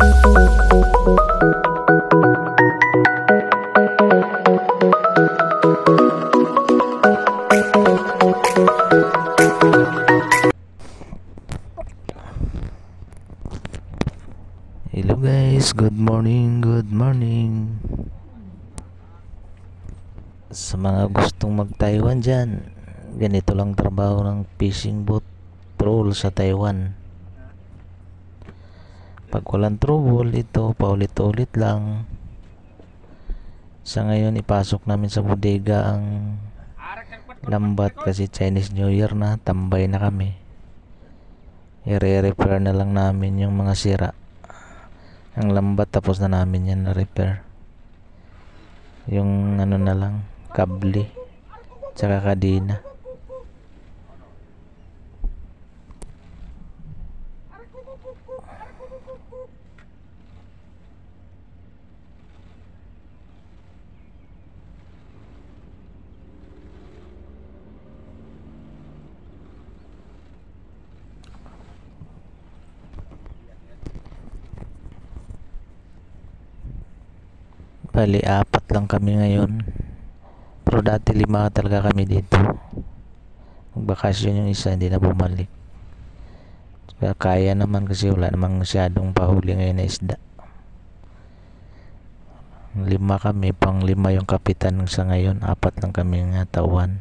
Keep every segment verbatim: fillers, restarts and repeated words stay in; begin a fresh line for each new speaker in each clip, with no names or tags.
Hello guys, good morning, good morning. Sa mga gustong mag-Taiwan dyan, ganito lang trabaho ng fishing boat troll sa Taiwan. Pag walang trouble, ito paulit-ulit lang. Sa ngayon, ipasok namin sa bodega ang lambat kasi Chinese New Year na, tambay na kami. I-repair na lang namin yung mga sira. Ang lambat tapos na namin yan na repair. Yung ano na lang, kable tsaka kadena. Bali, apat lang kami ngayon. Pero dati lima talaga kami dito. Magbakasyon yung isa, hindi na bumalik. Kaya kaya naman kasi wala namang masyadong pahuli ngayon na isda. Lima kami, pang lima yung kapitan sa ngayon. Apat lang kami nga tawan.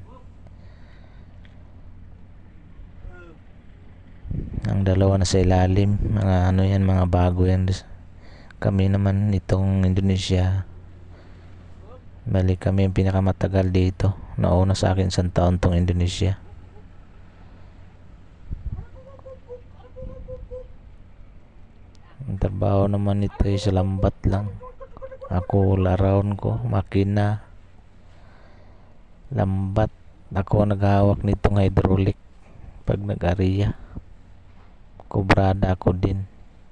Ang dalawa na sa ilalim. Mga ano yan, mga bago yan. Kami naman itong Indonesia. Bali kami yung pinakamatagal dito. Nauna sa akin isang taon tong Indonesia. Ang trabaho naman ito ay sa lambat lang. Ako laraon ko, makina, lambat. Ako naghahawak nitong hydraulic pag nag-ariya. Kubrada ako din.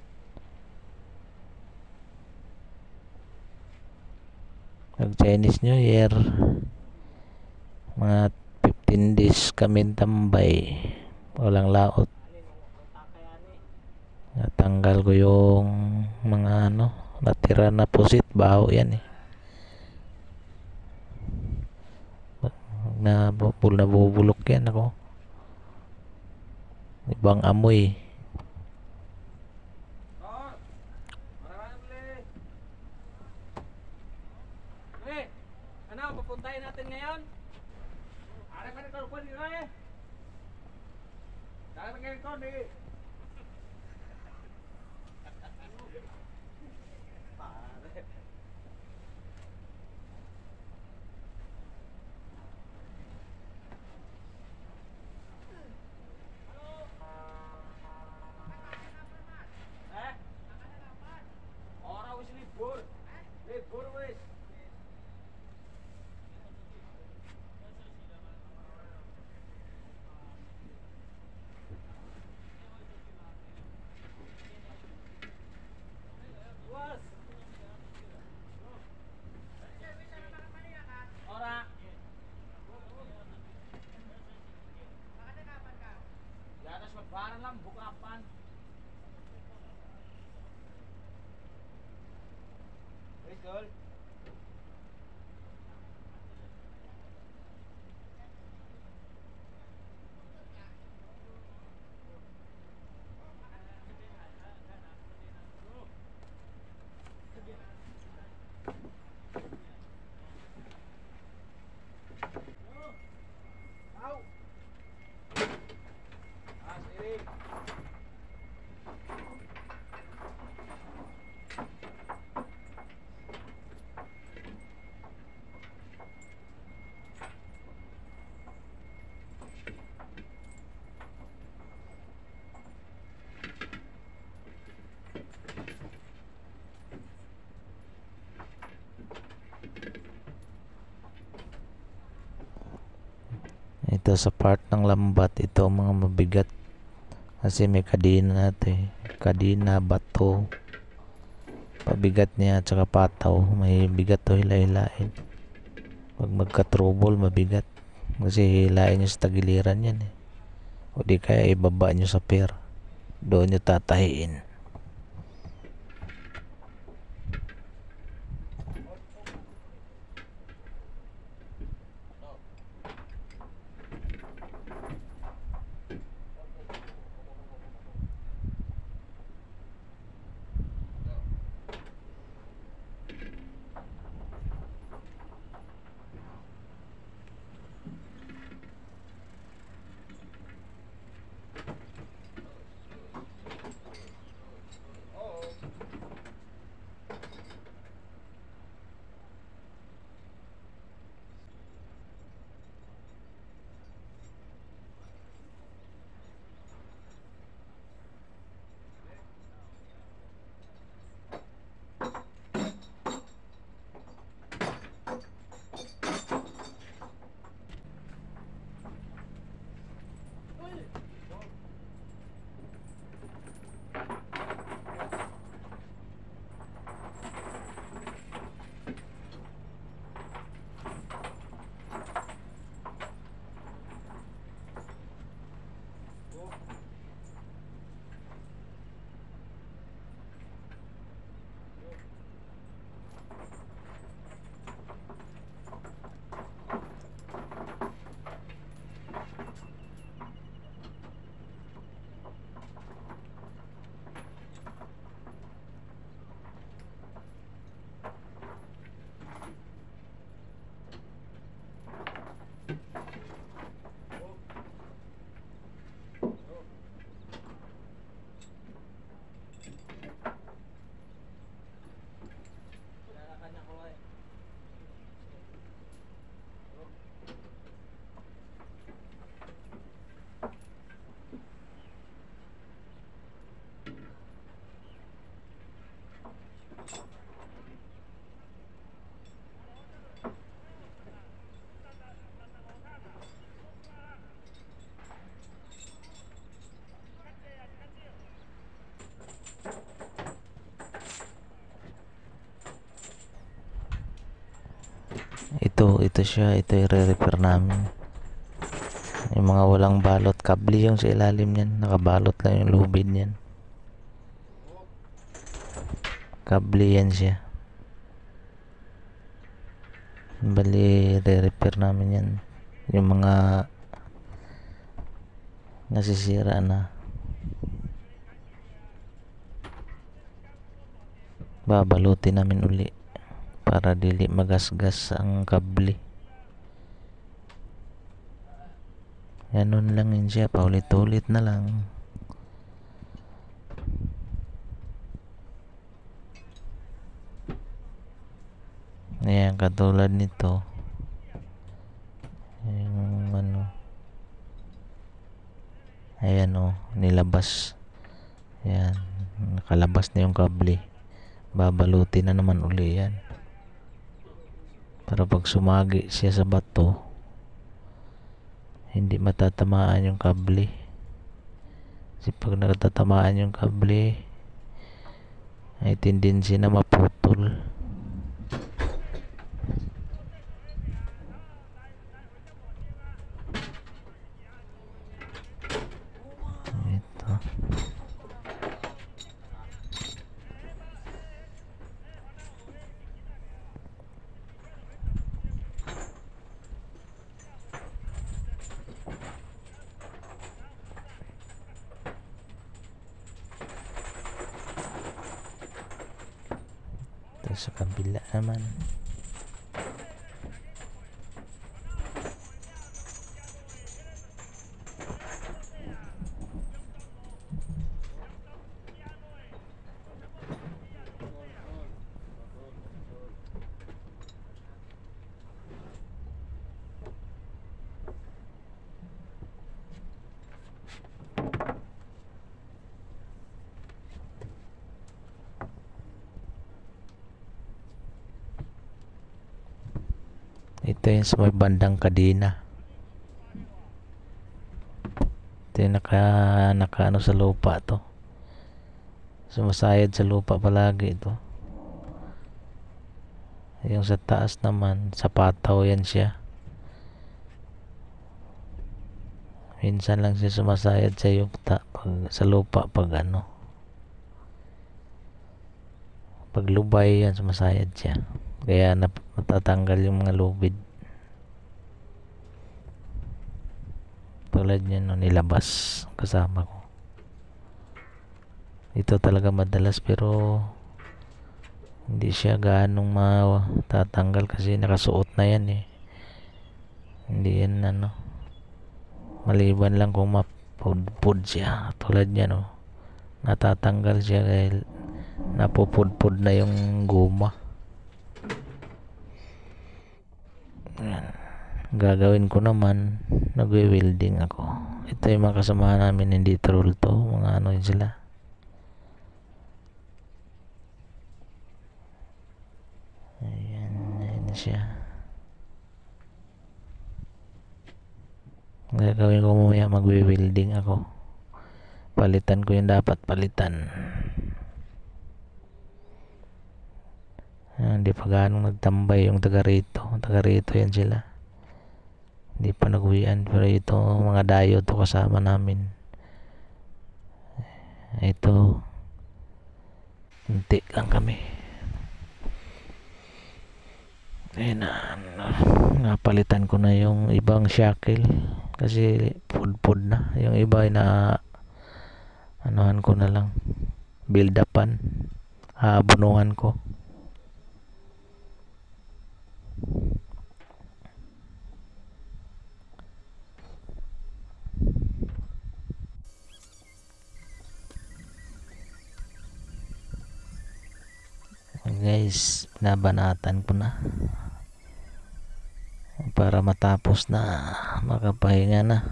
Pag Chinese New Year, mga fifteen days kami tambay, walang laot. Natanggal ko yung mga ano, natira na pusit, baho yan eh. Na nabubulok yan ako. Ibang amoy.
Ano, pupuntahin natin ngayon? Ara ka nito, pwede na eh. Dahil pa ngayon ko, di. Orang wis libur. Libur wis. Ora. Ya atas lebaran lah buka apaan? Betul.
Ito sa part ng lambat, ito mga mabigat kasi may kadina natin, kadina, bato, pabigat niya at saka pataw, may bigat to hila-hilain. Pag magka-trouble mabigat kasi hilain nyo sa tagiliran yan eh, o di kaya ibaba nyo sa pier, doon nyo tatahiin. ito siya, ito i-repair namin. Yung mga walang balot, kabli yung sa ilalim niyan, nakabalot lang yung lubid niyan. Kabli yan siya. Bali, re-repair namin yan. Yung mga nasisira na. Babalutin namin uli para dili magasgas ang kabli. Ganun lang yun siya, paulit-ulit na lang. Ayan, katulad nito. Yung ano. Ayan o, nilabas. Ayan, nakalabas na yung kabli. Babalutin na naman uli yan. Para pag sumagi siya sa bato, hindi matatamaan yung kabli. Kasi pag natatamaan yung kabli, ay tendency na maputol. Ito. Ito sa kabila naman. Ito yung sa may bandang kadena. Ito yung naka, naka ano sa lupa to. Sumasayad sa lupa palagi ito. Yung sa taas naman, sa pataw yan siya. Minsan lang siya sumasayad sa yukta, pag, sa lupa pag ano. Pag lubay yan, sumasayad siya. Kaya natatanggal yung mga lubid. Tulad niya no, nilabas kasama ko. Ito talaga madalas pero hindi siya ganong matatanggal kasi nakasuot na yan eh. Hindi yan ano. Maliban lang kung mapudpud siya. Tulad niya no. Natatanggal siya dahil napupudpud na yung guma. Ayan. Gagawin ko naman, nagwe-welding ako. Ito yung mga kasamahan namin, hindi troll to, mga ano yun sila. Ayan, ayan na siya. Gagawin ko mamaya, magwe-welding ako. Palitan ko yung dapat palitan. Hindi pa ganong nagtambay yung taga rito. Taga rito yan sila. Hindi pa nag-uwian. Pero ito, mga dayo to kasama namin. Ito, hindi lang kami. Ayun na, napalitan ko na yung ibang shackle. Kasi pud-pud na. Yung iba ay na, anuhan ko na lang. Build-upan. Habunuhan ko. Guys, nabanatan ko na para matapos na, makapahinga na.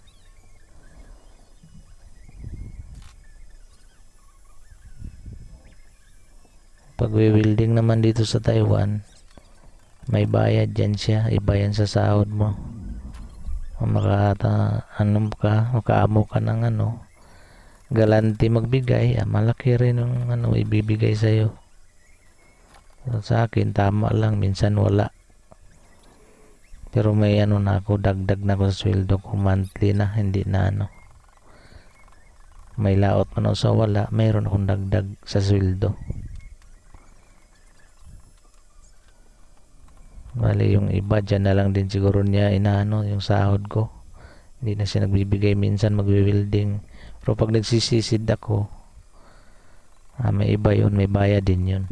Pag-welding naman dito sa Taiwan, may bayad dyan siya, iba yan sa sahod mo. Makata, ano ka, makaamo ka ng ano, galanti magbigay, ah, malaki rin yung ano, ibibigay sa'yo. Sa akin, tama lang, minsan wala. Pero may ano na ako, dagdag na ako sa sweldo ko monthly na, hindi na ano. May laot man ako sa wala, mayroon akong dagdag sa sweldo. Bali yung iba dyan na lang din siguro niya inaano yung sahod ko. Hindi na siya nagbibigay, minsan magwi-welding. Pero pag nagsisisid ako, ah, may iba yun, may bayad din yun.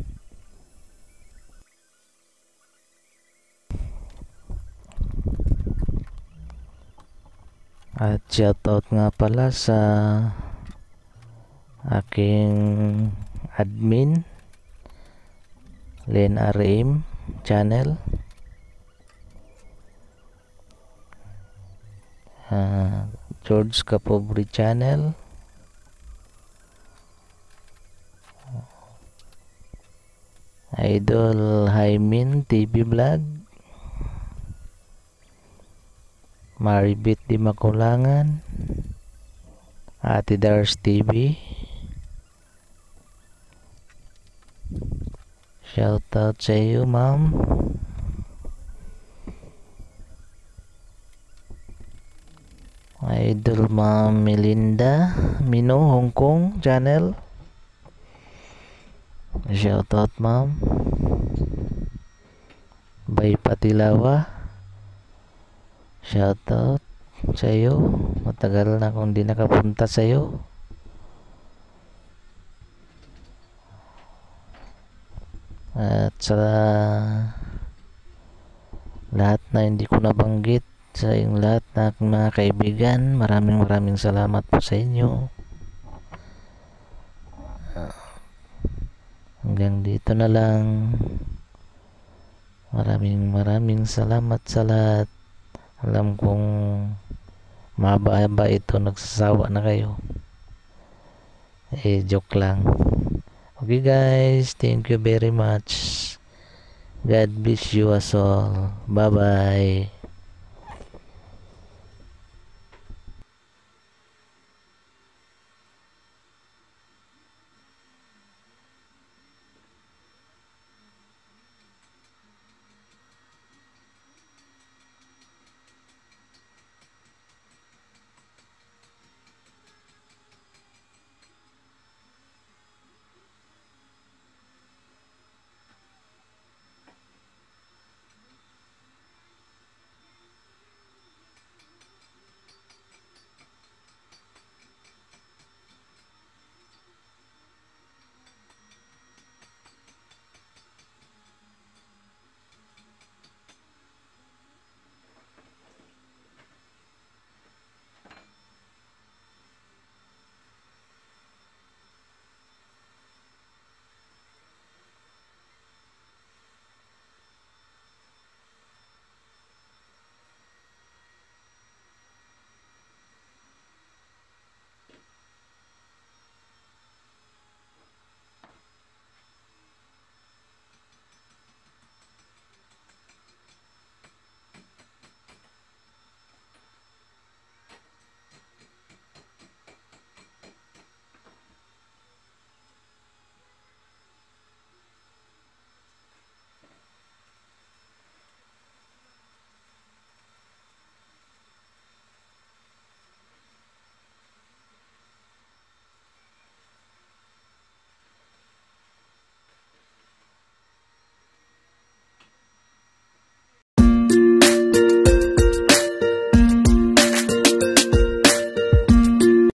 At shoutout nga pala sa aking admin, Len R M channel. Uh, George Capobri channel. Idol Hymin T V vlog. Maribit di Makulangan, Ate Dars T V. Shoutout sa iyo, ma'am. Idol Ma'am Melinda Mino Hong Kong channel. Shoutout, ma'am. Bay Patilawa. Shoutout sa iyo. Matagal na akong di nakapunta sa iyo. At sa lahat na hindi ko nabanggit, sa yung lahat na aking mga kaibigan, maraming maraming salamat po sa inyo. Hanggang dito na lang. Maraming maraming salamat sa lahat. Alam kong mahaba-haba ito, nagsasawa na kayo. Eh, joke lang. Okay guys, thank you very much. God bless you as all. Bye-bye.